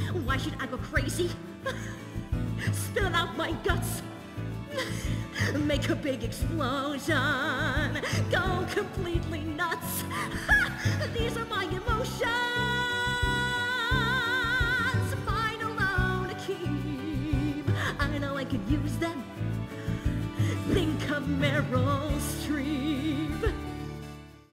Why should I go crazy? Spill out my guts. Make a big explosion. Go completely nuts. These are my emotions. Mine alone to keep. I know I could use them. Think of Meryl